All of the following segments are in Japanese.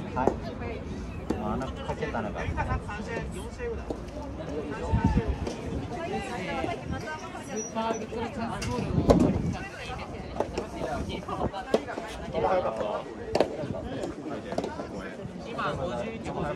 はい。穴かけたのが。今51号。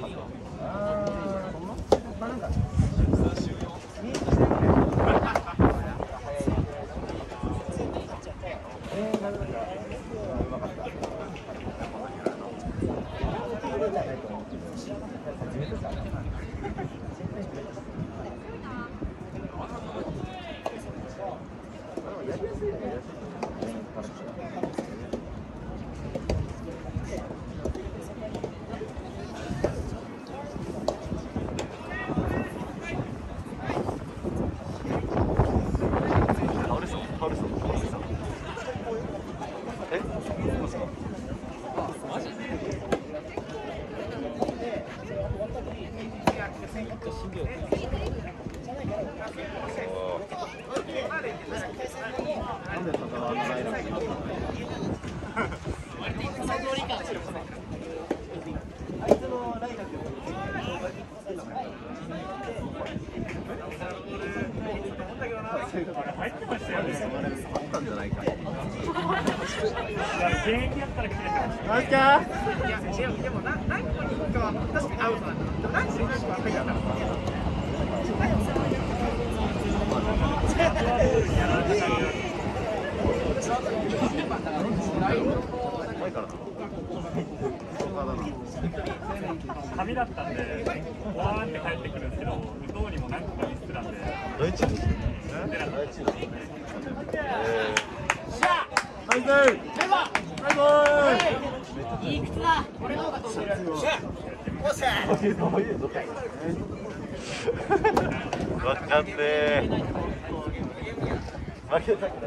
紙だったんで、わーって帰ってくるんですけど、どうにも何個かミスったんで。 第一ですね。 いい靴だ。俺の方が飛んでる。 わかんねえ。負けたくない。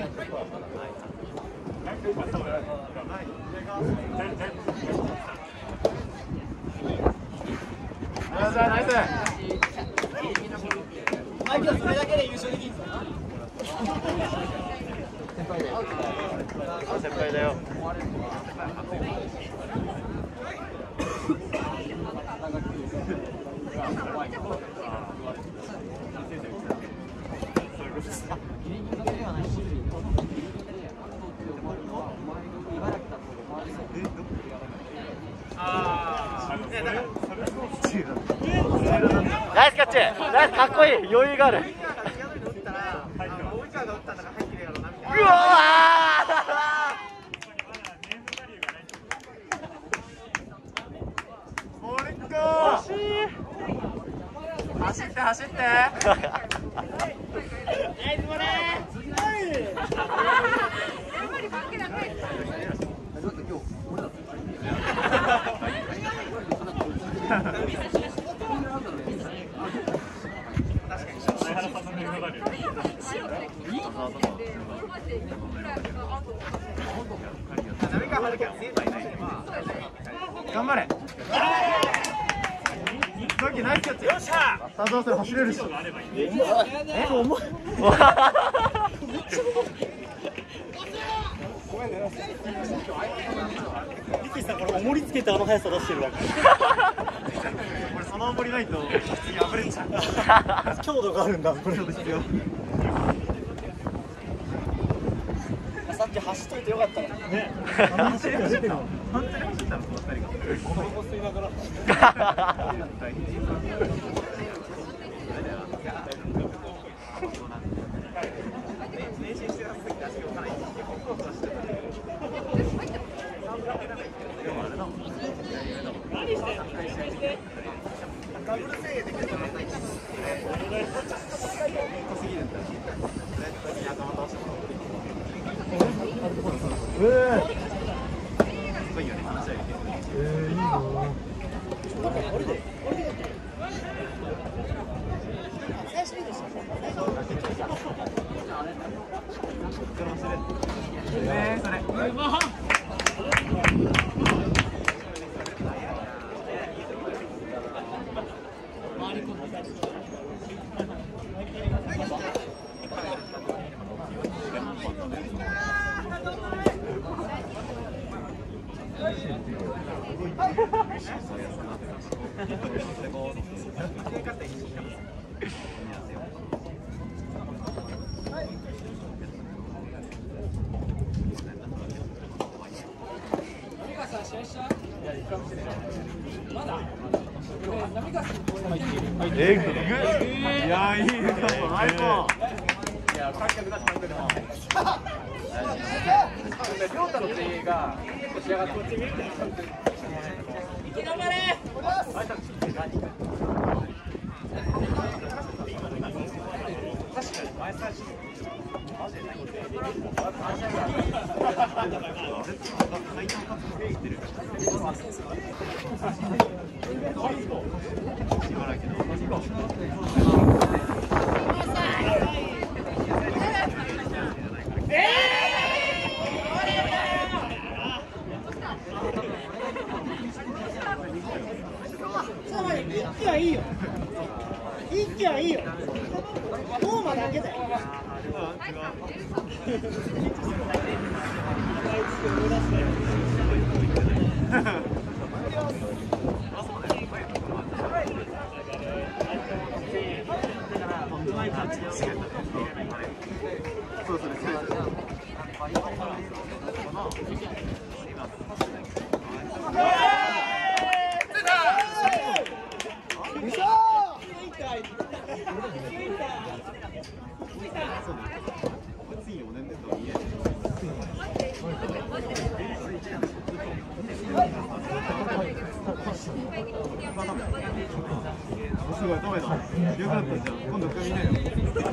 ナイス。 今日それだけで優勝できるんですか。 先輩だよ。ナイスキャッチ。ナイス、かっこいい。余裕がある。うわー、惜しい。走って走って。頑張れ。ナイスキャッチ。よっしゃ。さあどうせ走れるし。重い。 リキさんこれ重りつけてあの速さ出してるわけ。 これその重りないと次破れちゃう。 強度があるんだ。これ必要。さっき走っといてよかったね。 走ってるの。本当に走ったのその二人が。 タバコ吸いながら。 いやいいね。ナイス。 亮太の手が結構仕上がってる。 頑張れ。一気はいいよ。一気はいいよ。トーマだけだよ。 すごい、止めた。よかったじゃん。今度組みなよ。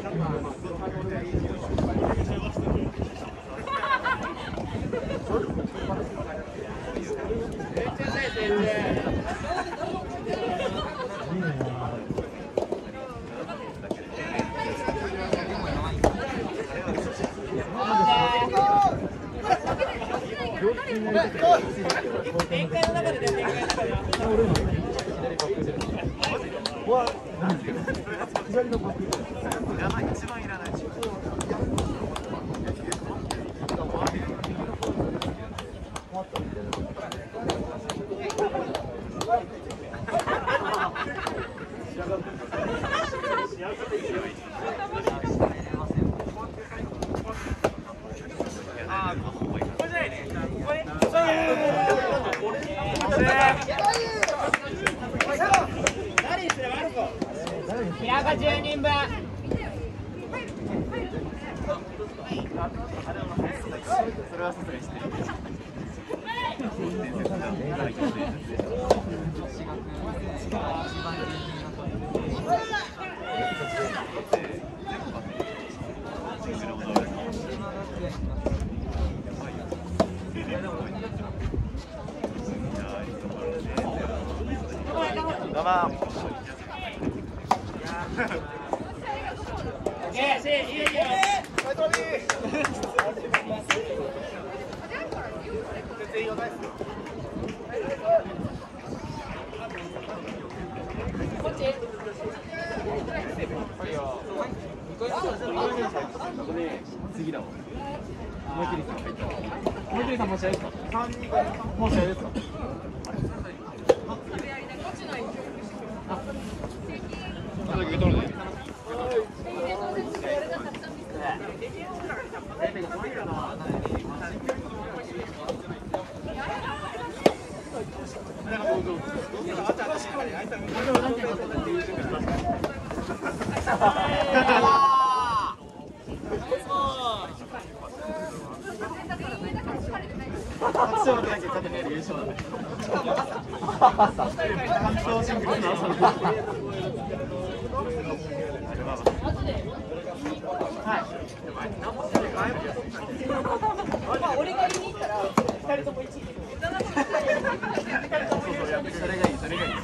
展開の中でね、展開の中で。 左の僕。いらない、一番いらない。 平が10人分。 それはさすがにしてる。どうも。次だわ。思い切りさん。思い切りさんもう試合ですか。もう試合ですか。 俺が言いに行ったら2人とも1位。 それがいい、それがいい。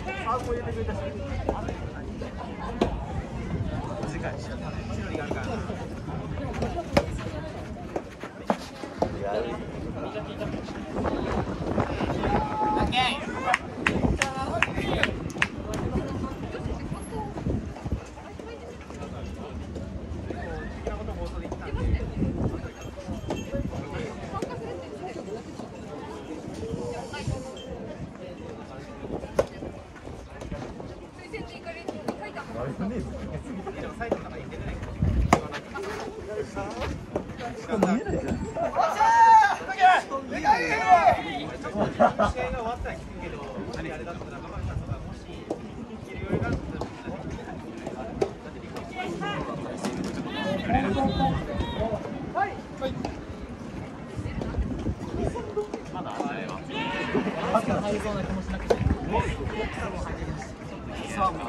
入りそうな気もしなくて。さあ、もう。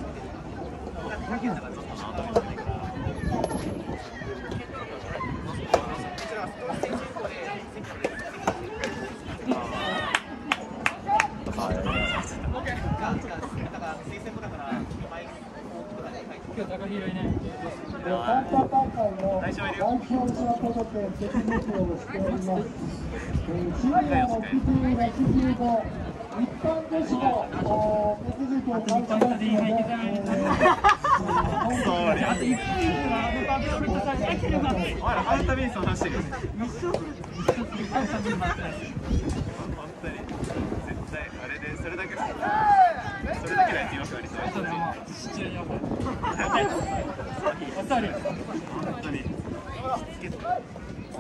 今日高広いね。 サンタ大会の代表者として手続きをしております。シニアの基準が85、一般女子の手続きを開始しますので、 あと1分はアルファベットさんなければ。お前らアルファベット話してる。一緒。アルファベット待ってない。本当に絶対あれでそれだけのやつよくありそう。それもシチューに怒る。お座り。本当に。しつけだから。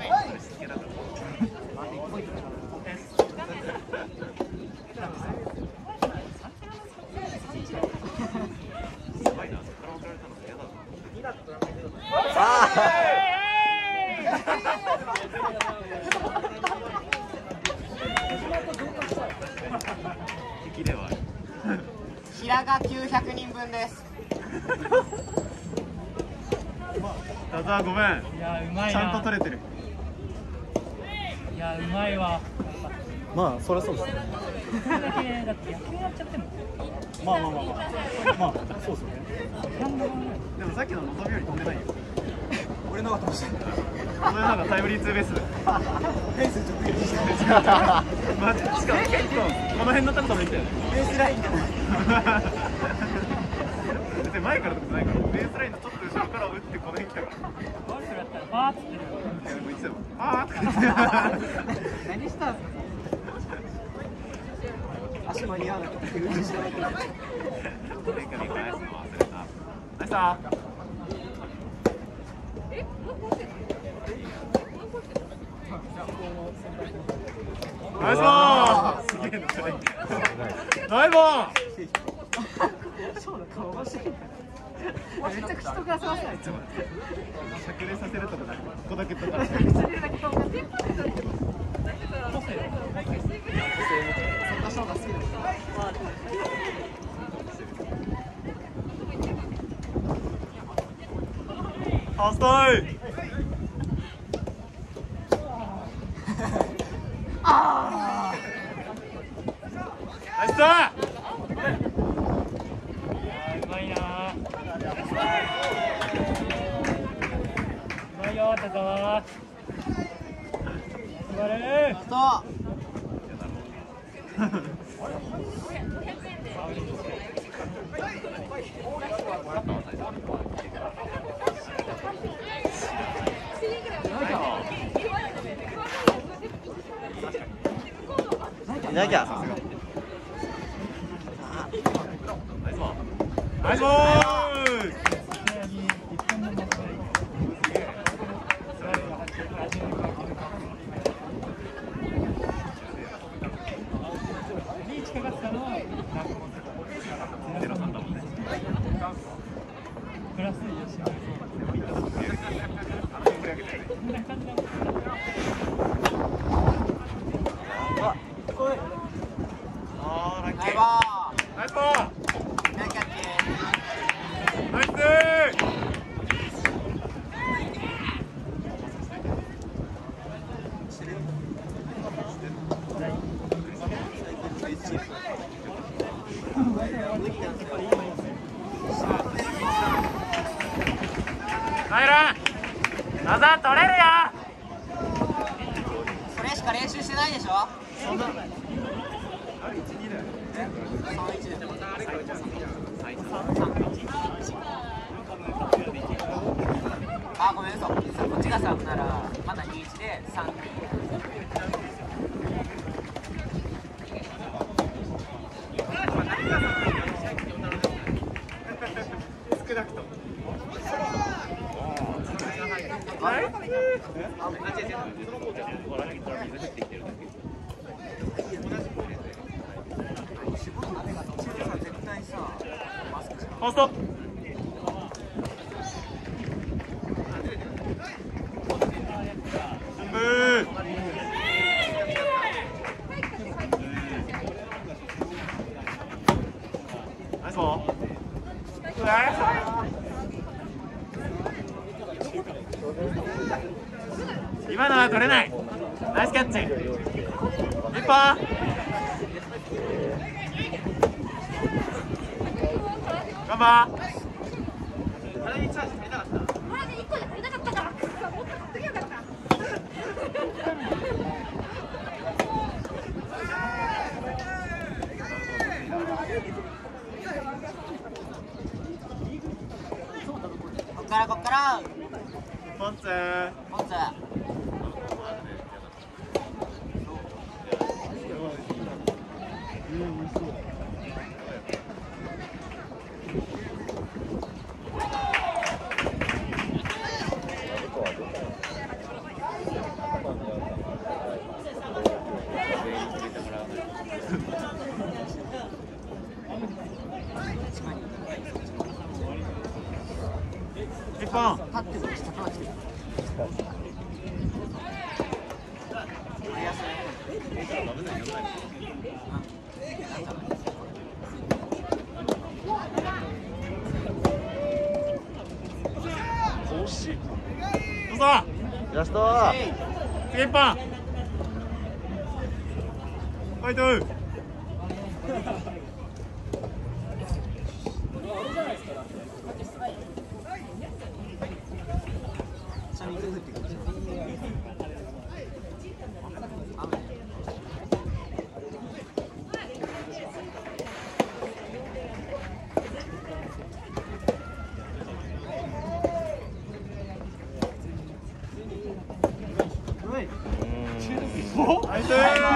平が900人分です。 ダザーごめん。 いやうまいな。 ちゃんと取れてる。 いやうまいわ。 まあそりゃそうですね。 それだけだって野球やっちゃっても。 まあそうですね。でもさっきの望みより飛んでないよ。俺のが飛ばした。俺のがタイムリーツーベース。フェンス直撃してる。マジ。しかも結構この辺の高さもいったよね。ベースラインだ。別に前からとかじゃないから。ベースラインのちょっと後ろから打ってこの辺来たから。 ゴルフだったらバーッつってる。 いやでも言ってたよ。あーって言ってた。何したんすか。足間に合わなかった。ナイスだ。ナイスボー。すげえな。ナイスボー。めちゃくちゃ人がさせない。しゃくれさせるとか、ここだけとか。ファーストイ。ナイスだ。 うまいな。うまいよ田沢。座れ。 いなきゃ。 ナイスボール。 リーチかかったのは03だもんね。プラスいいよし。こんな感じだもん。 ナイスボー。 ナイスボー。 ナイスキャッチ。 ナイス。ナイラン。ナザー取れるよ。 それしか練習してないでしょ。あ、ごめん嘘。こっちが3ならまだ21で3。 少なくとも。ナイス。 ファーストブーナイスボール今のは取れない。ナイスキャッチ。一本。頑張ー。あれにチャージ足りなかった。あれ1個で足りなかったから。もっと買ってきゃよかった。 こっからポンツポンツ一本。 立ってる下から来てる惜しい。どうぞ。 ラスト。 次一本。ファイト。ナイス。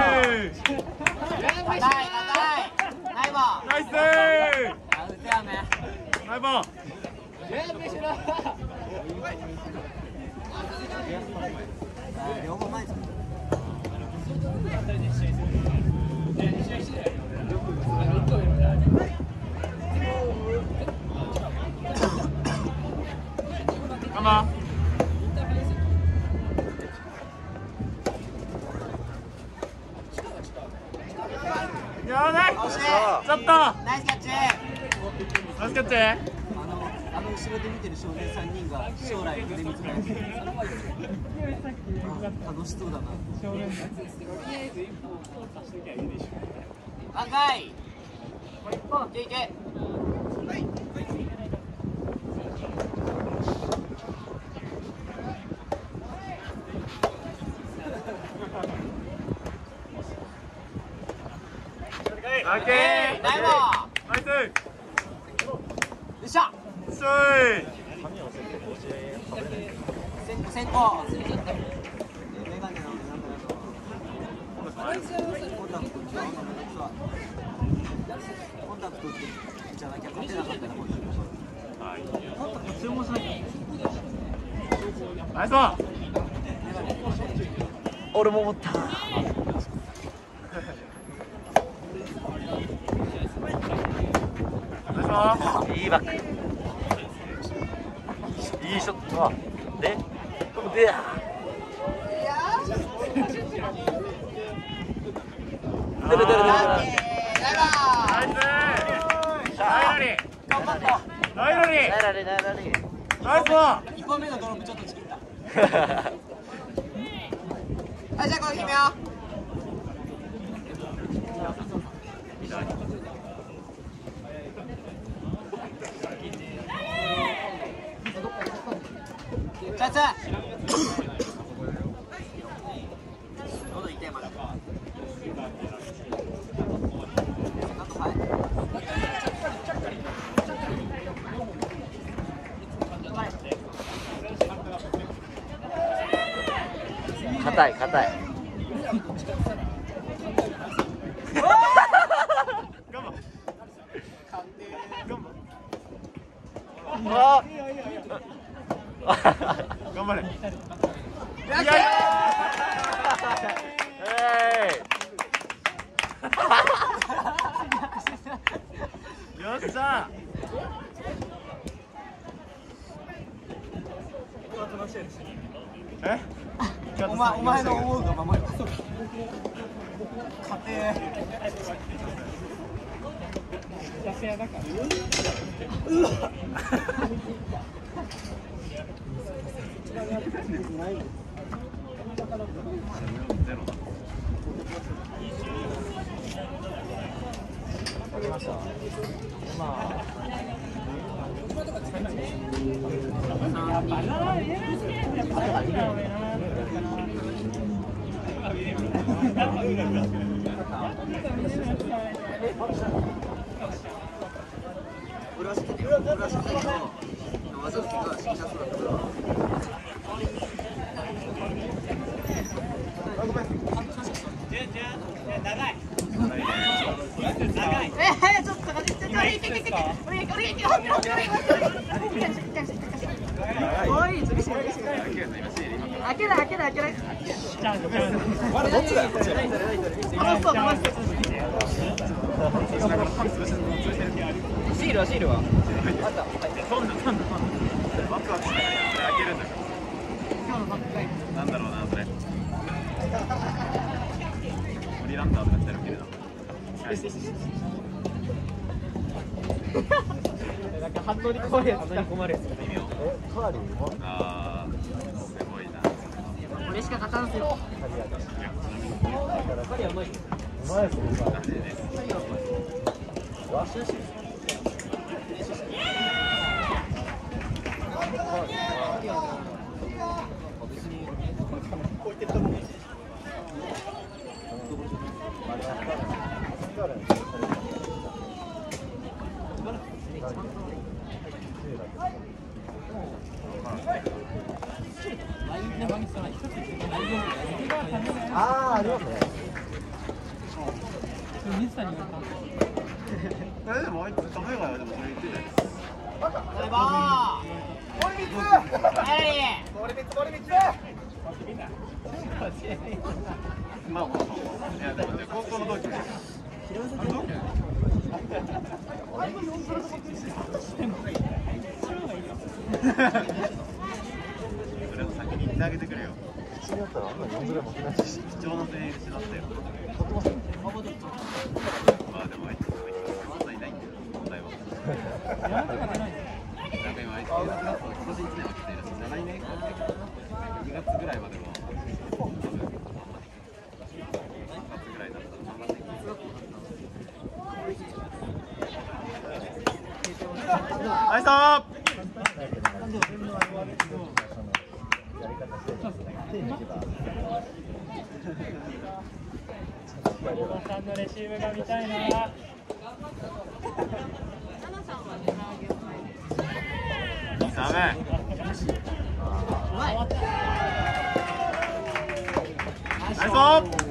硬いナイボーナイス。 打てやめナイボー。 両方前です頑張ー。やばい。 惜しいちょっと。 ナイスキャッチナイスキャッチ。 あの後ろで見てる少年3人が将来筆見つめられてる楽しそうだな赤いいけいけオッケー。 ナイボナイス。 ーよっしゃしょい。 先行メガネのコンタクトじゃなきゃ勝てなかったなこれナイスボール。 俺も思った。いいバック。いいショット。で、出る。 ナイス。ナイスボール。 1本目のドロップちょっとチキったはい、じゃあこれ決めようチャンス喉痛いまで硬い。 頑張れ。よっしゃ。 え？ お前の思うがままよ。家庭。 安屋だから。 ゼロだ。 わかりました。 俺は知ってるよ。俺は知ってるけど、わざわざが新車そうだったから。 ちょっと待って、おい、開けない。 まだどっちだよ。シールは。あった。 ワクワクしながら開けるんだから。なんだろうなそれ。フリーランターとかしてるけれど。 なんか反応に困るやつ。 微妙。ああ、すごいな。 これしか勝たんすよ。 カリアうまいよ。 感じです。 ありますね。 水谷がでもあいつカフェがでもそれ言ってたよ。まあいやでもね高校の同期です。それを先に言ってあげてくれよ。貴重なセリフしましたよ。まあでもあいつそんないないんだよ問題は。なんか今あいつ今年1年は来てるし、7年間って2月ぐらいまでも多分3月ぐらいだったら頑張ってナイストップ。 小田さんのレシーブが見たいな。 ダメ。ナイストップ。